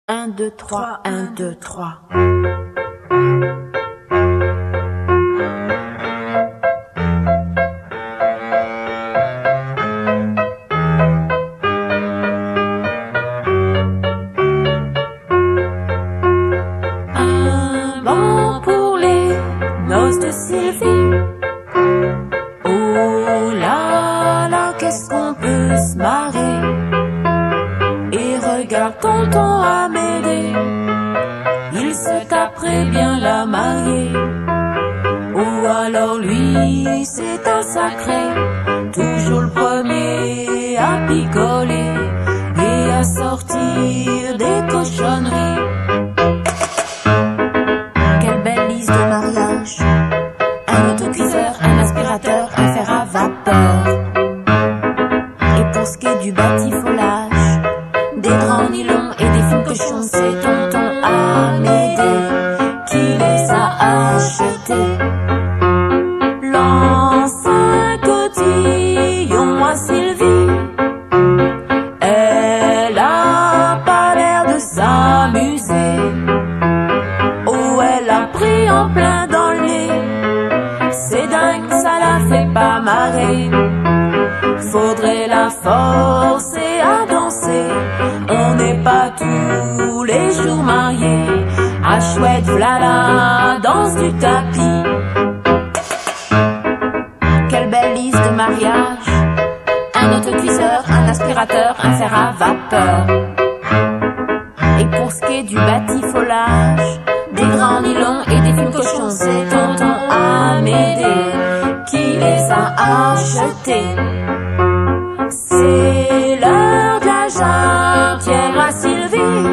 1, 2, 3, 1, 2, 3. Un banc pour les noces de Sylvie. Oh là là, qu'est-ce qu'on peut se marrer. Et regarde tonton Amédée, il se taperait bien la mariée. Ou alors lui, c'est un sacré, toujours le premier à picoler et à sortir des cochonneries. Quelle belle liste de mariage, un autocuiseur, un aspirateur, un fer à vapeur. Et pour ce qui est du batifolage, des draps nylon et des fils cochons, c'est tonton Amédée qui les a achetés. Lance un cotillon à Sylvie, elle a pas l'air de s'amuser. Oh, elle a pris en plein dans le nez, c'est dingue, ça la fait pas marrer. Faudrait la forcer à danser, on n'est pas tous les jours mariés. Ah chouette, v'là la danse du tapis. Quelle belle liste de mariage, un autocuiseur, un aspirateur, un fer à vapeur. Et pour ce qui est du batifolage, des draps en nylon et des fils cochons, c'est tonton Amédée qui les a achetés. C'est l'heure de la jarretière à Sylvie,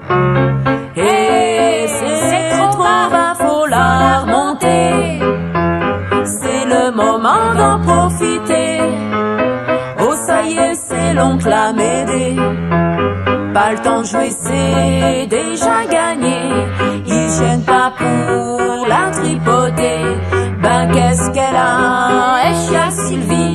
et c'est trop bas, faut la remonter. C'est le moment d'en profiter. Oh ça y est, c'est l'oncle Amédée, pas le temps de jouer, c'est déjà gagné. Il gêne pas pour la tripoter. Ben qu'est-ce qu'elle a, elle à Sylvie.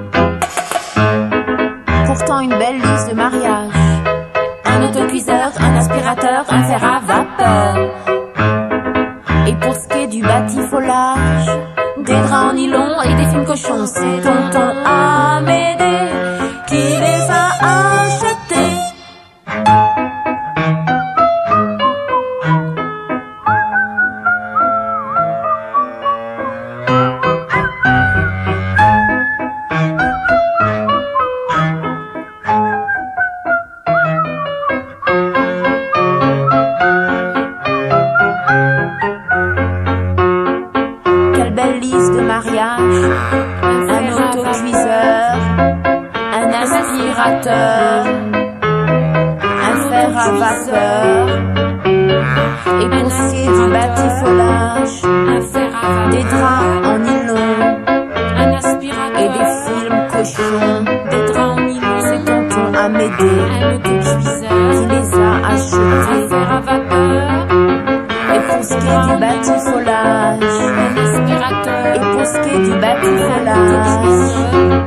Pourtant une belle liste de mariage, un autocuiseur, un aspirateur, un fer à vapeur. Et pour ce qui est du batifolage, des draps en nylon et des fils cochons, c'est tonton Amédée qui les a achetés. Belle liste de mariage, un autocuiseur, un aspirateur, un fer à vapeur. Et pour ce qui est du batifolage, des draps en nylon, un aspirateur et des films cochons. Des draps en nylon, c'est tonton Amédée, un autocuiseur qui les a achetés. Un fer à vapeur. Et pour ce qui est du batifolage, et pour ce qui est du batifolage,